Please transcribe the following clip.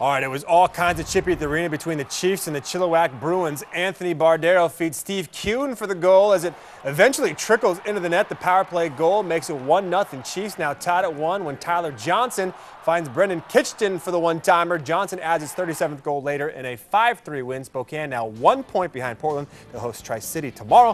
All right, it was all kinds of chippy at the arena between the Chiefs and the Chilliwack Bruins. Anthony Bardero feeds Steve Kuhn for the goal as it eventually trickles into the net. The power play goal makes it 1-0. Chiefs now tied at 1 when Tyler Johnson finds Brendan Kitchton for the one-timer. Johnson adds his 37th goal later in a 5-3 win. Spokane now 1 point behind Portland. They'll host Tri-City tomorrow.